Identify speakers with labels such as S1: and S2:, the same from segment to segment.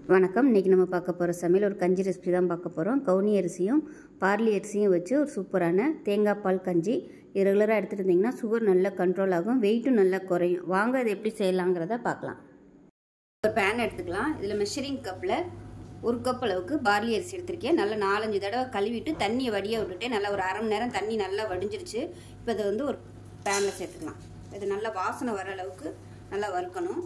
S1: வணக்கம். இன்றைக்கி நம்ம பார்க்க போகிற சமையல் ஒரு கஞ்சி ரெசிபி தான் பார்க்க போகிறோம். கவுனி அரிசியும் பார்லி அரிசியும் வச்சு ஒரு சூப்பரான தேங்காய் பால் கஞ்சி. இது ரெகுலராக எடுத்துகிட்டு இருந்தீங்கன்னா சுகர் நல்லா கண்ட்ரோல் ஆகும், வெயிட்டும் நல்லா குறையும். வாங்க அது எப்படி செய்யலாங்கிறத பார்க்கலாம். ஒரு பேன் எடுத்துக்கலாம். இதில் மெஷரிங் கப்பில் 1 கப் அளவுக்கு பார்லி அரிசி எடுத்திருக்கேன். நல்லா 4-5 தடவை கழுவிட்டு தண்ணியை வடிய விட்டுட்டேன். நல்லா ஒரு அரை மணி நேரம் தண்ணி நல்லா வடிஞ்சிருச்சு. இப்போ இதை ஒரு பேனில் சேர்த்துக்கலாம். இது நல்லா வாசனை வர அளவுக்கு நல்லா வறுக்கணும்.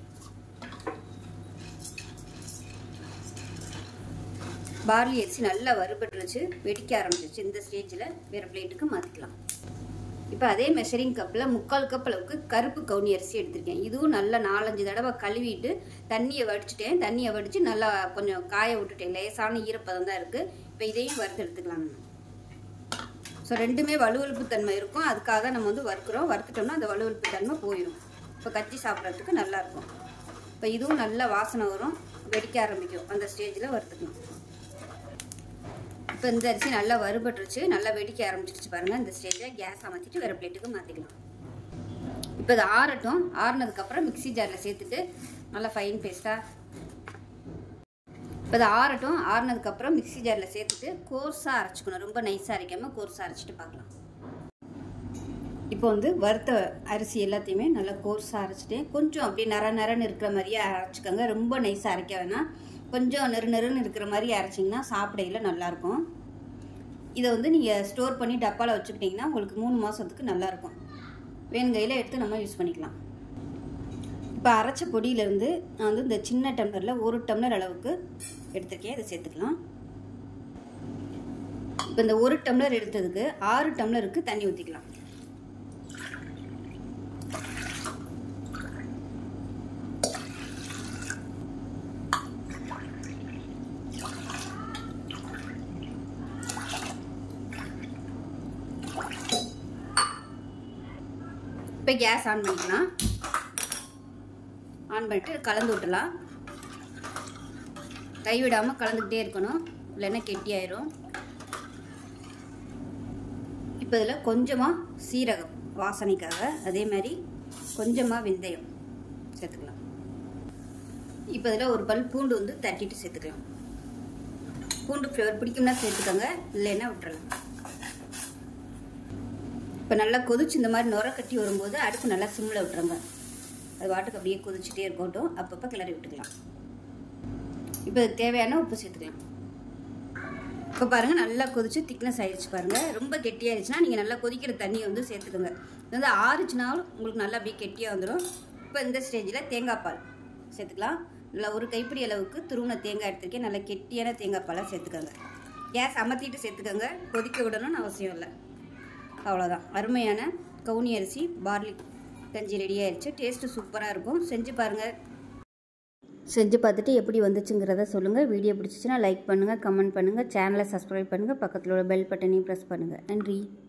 S1: பார்லி அரிசி நல்லா வறுபட்டுருச்சு, வெடிக்க ஆரம்பிச்சிருச்சு. இந்த ஸ்டேஜில் வேறு பிளேட்டுக்கு மாற்றிக்கலாம். இப்போ அதே மெஷரிங் கப்பில் 3/4 கப் அளவுக்கு கருப்பு கவுனி அரிசி எடுத்திருக்கேன். இதுவும் நல்லா 4-5 தடவை கழுவிட்டு தண்ணியை வடிச்சிட்டேன். தண்ணியை வடித்து நல்லா கொஞ்சம் காய விட்டுட்டேன். லேசான ஈரப்பதம் தான் இருக்குது. இப்போ இதையும் வறுத்து எடுத்துக்கலாம். ஸோ ரெண்டுமே வலுவழுப்பு தன்மை இருக்கும். அதுக்காக தான் நம்ம வறுக்கிறோம். வறுத்துட்டோம்னா அந்த வலுவழுப்பு தன்மை போயிடும். இப்போ கஞ்சி சாப்பிட்றதுக்கு நல்லாயிருக்கும். இப்போ இதுவும் நல்லா வாசனை வரும், வெடிக்க ஆரம்பிக்கும். அந்த ஸ்டேஜில் வறுத்துக்கணும். இப்போ இந்த அரிசி நல்லா வறுபட்டுருச்சு, நல்லா வெடிக்க ஆரம்பிச்சிருச்சு பாருங்கள். இந்த ஸ்டேஜை கேஸ் அமர்த்திட்டு வேறு பிளேட்டுக்கு மாற்றிக்கலாம். இப்போ இது ஆறட்டும். ஆறுனதுக்கப்புறம் மிக்சி ஜாரில் சேர்த்துட்டு நல்லா ஃபைன் பேஸ்ட்டாக இப்போ இது ஆறட்டும். ஆறுனதுக்கப்புறம் மிக்சி ஜாரில் சேர்த்துட்டு கோர்ஸாக அரைச்சிக்கணும். ரொம்ப நைஸாக அரைக்காமல் கோர்ஸாக அரைச்சிட்டு பார்க்கலாம். இப்போ வறுத்த அரிசி எல்லாத்தையுமே நல்லா கோர்ஸாக அரைச்சிட்டேன். கொஞ்சம் அப்படியே நரன்னு இருக்கிற மாதிரியே அரைச்சிக்கோங்க. ரொம்ப நைஸாக அரைக்க வேணாம். கொஞ்சம் நெருன்னு இருக்கிற மாதிரி அரைச்சிங்கன்னா சாப்பிடையில நல்லாயிருக்கும். இதை நீங்கள் ஸ்டோர் பண்ணி டப்பாவில் வச்சுக்கிட்டிங்கன்னா உங்களுக்கு 3 மாதத்துக்கு நல்லாயிருக்கும். வேணுங்கையில் எடுத்து நம்ம யூஸ் பண்ணிக்கலாம். இப்போ அரைச்ச பொடியிலேருந்து நான் இந்த சின்ன டம்ளரில் 1 டம்ளர் அளவுக்கு எடுத்துருக்கேன். இதை சேர்த்துக்கலாம். இப்போ இந்த 1 டம்ளர் எடுத்ததுக்கு 6 டம்ளருக்கு தண்ணி ஊற்றிக்கலாம். இப்போ கேஸ் ஆன் பண்ணிக்கலாம். ஆன் பண்ணிட்டு கலந்து விட்டுலாம். கைவிடாமல் கலந்துக்கிட்டே இருக்கணும், இல்லைன்னா கெட்டியாயிரும். இப்போ இதில் கொஞ்சமாக சீரகம் வாசனைக்காக, அதே மாதிரி கொஞ்சமாக வெந்தயம் சேர்த்துக்கலாம். இப்போ இதில் ஒரு பல் பூண்டு தட்டிட்டு சேர்த்துக்கலாம். பூண்டு ஃப்ளேவர் பிடிக்கும்னா சேர்த்துக்கோங்க, இல்லைன்னா விட்டுறலாம். இப்போ நல்லா கொதிச்சு இந்த மாதிரி நுர கட்டி வரும்போது அடுப்பு நல்லா சிம்மில் விட்டுருங்க. அது வாட்டுக்கு அப்படியே கொதிச்சுட்டே இருக்கட்டும். அப்பப்போ கிளறி விட்டுக்கலாம். இப்போ தேவையான உப்பு சேர்த்துக்கலாம். இப்போ பாருங்கள் நல்லா கொதிச்சு திக்னஸ் ஆயிடுச்சு பாருங்கள். ரொம்ப கெட்டியாகிடுச்சுன்னா நீங்கள் நல்லா கொதிக்கிற தண்ணியை சேர்த்துக்கோங்க. இது ஆறுச்சுனாலும் உங்களுக்கு நல்லா அப்படியே கெட்டியாக வந்துடும். இப்போ இந்த ஸ்டேஜில் தேங்காய் பால் சேர்த்துக்கலாம். நல்லா ஒரு கைப்பிடி அளவுக்கு துருவின தேங்காய் எடுத்துருக்கேன். நல்லா கெட்டியான தேங்காய் பாலாக சேர்த்துக்கோங்க. கேஸ் அமர்த்திட்டு சேர்த்துக்கோங்க, கொதிக்க விடணும்னு அவசியம் இல்லை. அவ்வளோதான். அருமையான கவுனி அரிசி பார்லி கஞ்சி ரெடி ஆயிடுச்சு. டேஸ்ட்டு சூப்பராக இருக்கும். செஞ்சு பாருங்கள். செஞ்சு பார்த்துட்டு எப்படி வந்துச்சுங்கிறத சொல்லுங்கள். வீடியோ பிடிச்சிச்சின்னா லைக் பண்ணுங்கள், கமெண்ட் பண்ணுங்கள், சேனலை சப்ஸ்கிரைப் பண்ணுங்கள், பக்கத்தில் உள்ள பெல் பட்டனையும் ப்ரெஸ் பண்ணுங்கள். நன்றி.